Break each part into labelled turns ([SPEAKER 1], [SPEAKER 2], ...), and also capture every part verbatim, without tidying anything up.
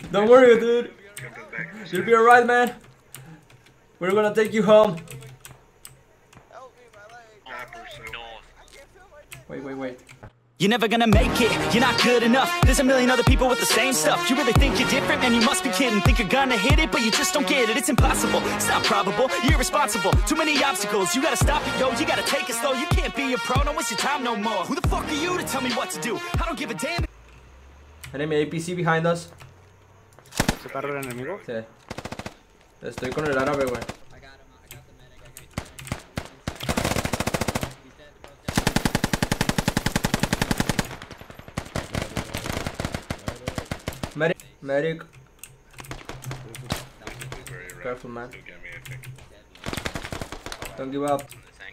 [SPEAKER 1] Don't worry, dude. You'll be alright, man. We're gonna take you home. Wait, wait, wait.
[SPEAKER 2] You're never gonna make it, you're not good enough. There's a million other people with the same stuff. You really think you're different? Man, you must be kidding. Think you're gonna hit it, but you just don't get it. It's impossible, it's not probable, you're irresponsible. Too many obstacles, you gotta stop it, yo. You gotta take it slow, you can't be a pro. Don't waste your time no more. Who the fuck are you to tell me what to do? I don't give a damn.
[SPEAKER 1] Enemy A P C behind us.
[SPEAKER 3] ¿Se carga el enemigo?
[SPEAKER 1] Sí. Estoy con el árabe, güey. Medic. Medic. Careful, man. Don't give up.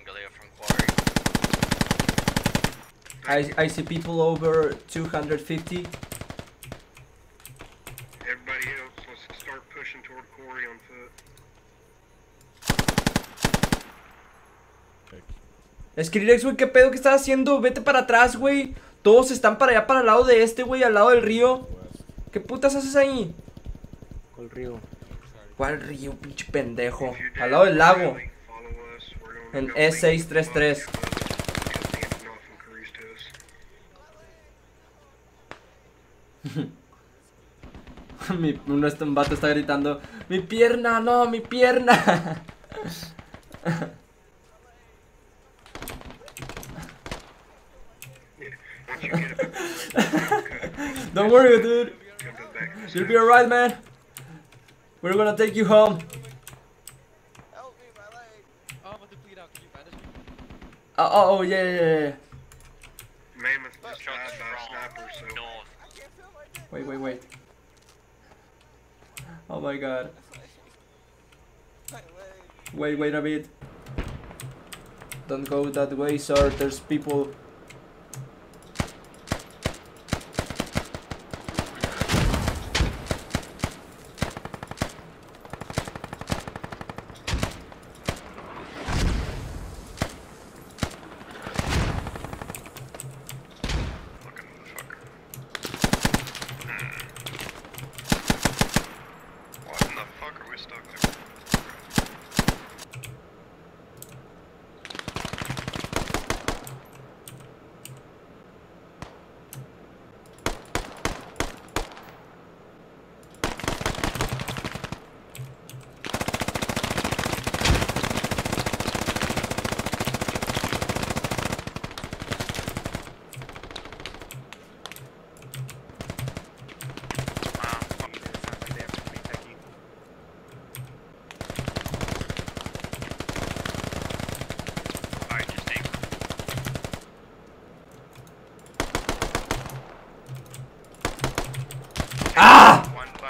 [SPEAKER 1] I, I see people over two hundred fifty.
[SPEAKER 4] Everybody else, let's start pushing toward Corey on foot.
[SPEAKER 1] Skrillex, güey, ¿qué pedo que estás haciendo? Vete para atrás, güey. Todos están para allá, para el lado de este, güey, al lado del río. ¿Qué putas haces ahí?
[SPEAKER 3] ¿Cuál río?
[SPEAKER 1] ¿Cuál río, pinche pendejo? Al lado del lago. En E seiscientos treinta y tres. Mi, uno este vato está gritando: ¡mi pierna, no, mi pierna! Don't worry, dude. You'll be alright, man. We're gonna take you home. Oh, oh, oh, yeah, yeah, yeah.
[SPEAKER 4] Mammoth just died by a sniper, so...
[SPEAKER 1] Wait, wait, wait. Oh my god. Wait, wait a bit. Don't go that way, sir. There's people. ¡Ah!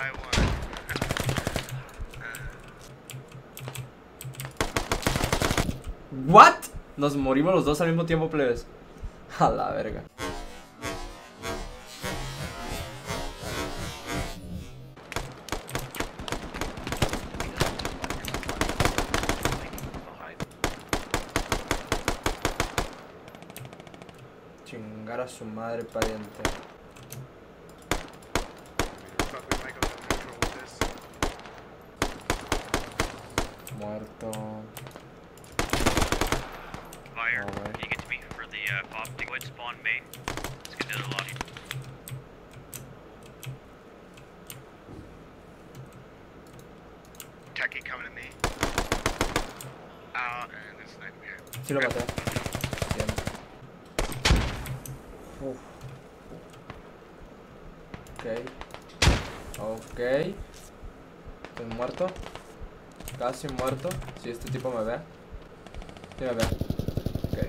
[SPEAKER 1] ¿What? Nos morimos los dos al mismo tiempo, plebes. A la verga. Chingar a su madre, pariente. Muerto.
[SPEAKER 5] Fire, oh, can you get to me for the uh, pop? Go ahead and spawn main. Let's get to the lobby.
[SPEAKER 4] Techie coming to me. Ah, okay, this sniper here.
[SPEAKER 1] Sí lo maté. Bien. Uf. Ok. Ok. Estoy muerto. Casi muerto. Si este tipo me ve. Sí me ve. Ok.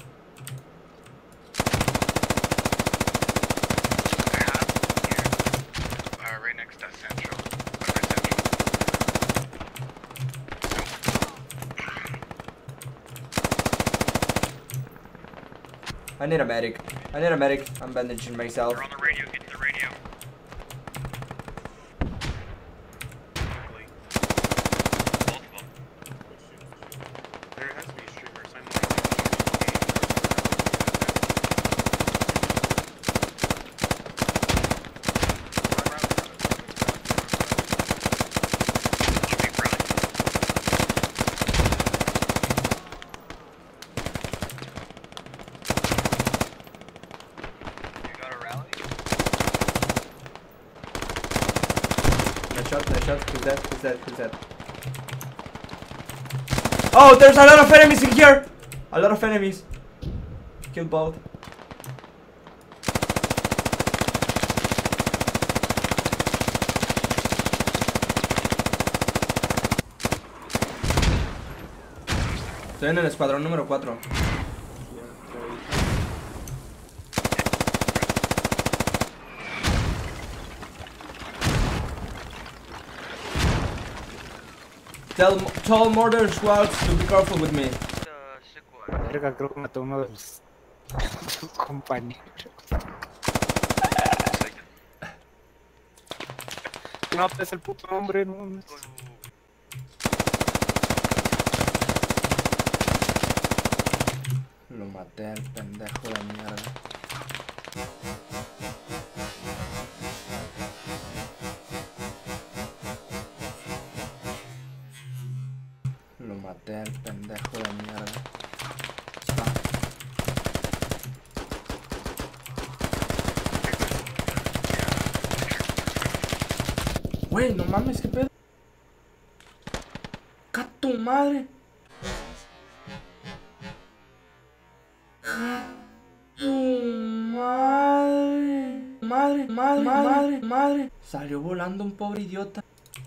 [SPEAKER 4] Uh, right next to Central.
[SPEAKER 1] I need a medic. I need a medic. I'm bandaging myself.
[SPEAKER 5] They're on the radio, get to the radio.
[SPEAKER 1] Nice shot, nice shot. He's dead, he's dead, he's dead. Oh, there's a lot of enemies in here! A lot of enemies. Kill both. Estoy en el escuadrón número cuatro. Tell, tell murder squads to be careful with me.
[SPEAKER 3] Verga, creo que mató a uno de sus sus compañeros. No, es el puto hombre, no mames.
[SPEAKER 1] Lo maté al pendejo de mierda. Lo maté al pendejo de mierda. Está. Güey, no mames, qué pedo. ¡Ca tu madre! Madre, madre, madre, madre, madre. Salió volando un pobre idiota.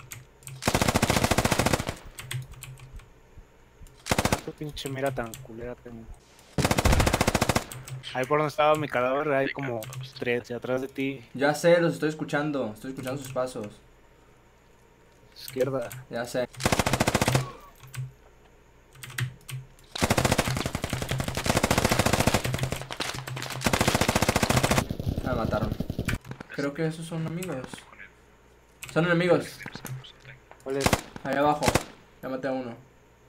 [SPEAKER 3] Qué pinche mira tan culera tengo. Ahí por donde estaba mi cadáver hay como tres y atrás de ti.
[SPEAKER 1] Ya sé, los estoy escuchando. Estoy escuchando sus pasos.
[SPEAKER 3] Izquierda.
[SPEAKER 1] Ya sé. Me mataron. Creo que esos son amigos. Son enemigos.
[SPEAKER 3] ¿Cuál es?
[SPEAKER 1] Ahí abajo. Ya maté a uno.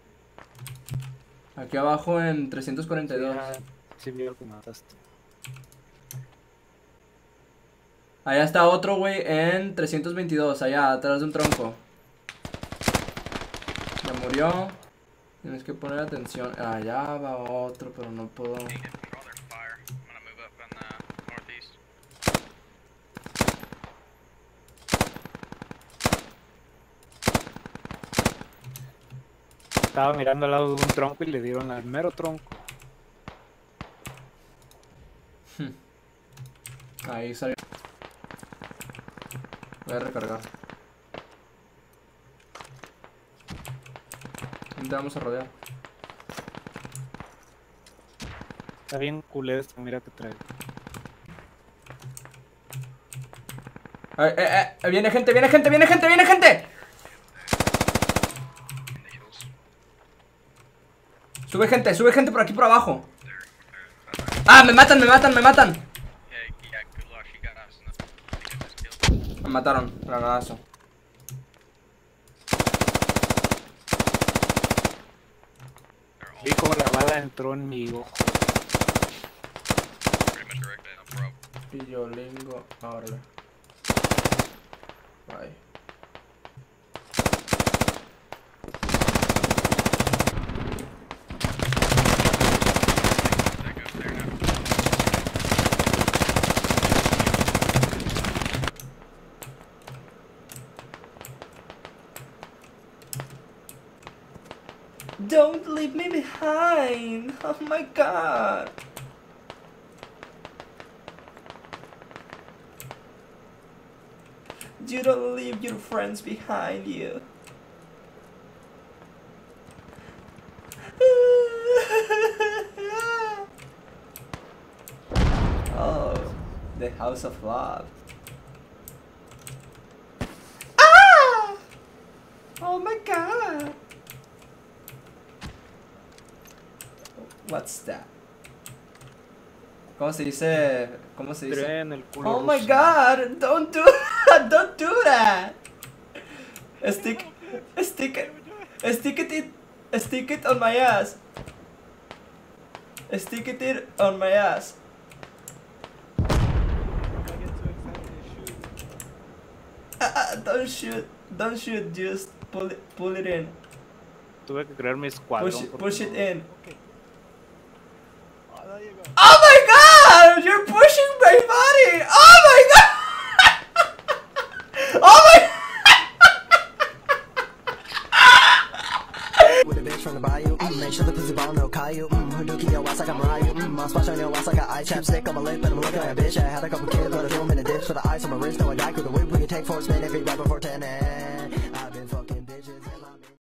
[SPEAKER 1] Aquí abajo en trescientos cuarenta y dos.
[SPEAKER 3] Sí, vi lo que mataste.
[SPEAKER 1] Allá está otro, güey, en trescientos veintidós. Allá, atrás de un tronco. Ya murió. Tienes que poner atención. Allá va otro, pero no puedo.
[SPEAKER 3] Estaba mirando al lado de un tronco y le dieron al mero tronco.
[SPEAKER 1] Ahí salió. Voy a recargar. ¿Dónde vamos a rodear?
[SPEAKER 3] Está bien culero esto, mira que trae.
[SPEAKER 1] Eh, eh, eh, viene gente, viene gente, viene gente, viene gente. Sube gente, sube gente por aquí por abajo. Ah, me matan, me matan, me matan. Me mataron, granadazo.
[SPEAKER 3] Vi como la bala entró en mi ojo.
[SPEAKER 1] Pillolingo, ahora. Bye. Don't leave me behind. Oh my god. You don't leave your friends behind you. Oh, the House of Love. Ah! Oh my god. What's that? ¿Cómo se dice? ¿Cómo se dice?
[SPEAKER 3] En el culo
[SPEAKER 1] Oh my
[SPEAKER 3] ruso.
[SPEAKER 1] god, don't do don't do that. Stick stick it stick it stick it on my ass. Stick it on my ass. Uh, uh, don't shoot, don't shoot, just pull it, pull it in.
[SPEAKER 3] Tuve que crear mi escuadrón.
[SPEAKER 1] Push,
[SPEAKER 3] porque
[SPEAKER 1] push it
[SPEAKER 3] no-
[SPEAKER 1] in. Oh my god! You're pushing my body! Oh my god! Oh my
[SPEAKER 6] from the bayou. Mm, make sure the pussy ball no Caillou. Mm, Hadouken your ass like I'm Ryu. Mm, my splash on your ass like an eye chapstick on my lip, and I'm looking like a bitch. I had a couple kids, but I threw them in a dish for the ice on my wrist. No, I died with the whip. We can take four spin every right before ten. And I've been fucking.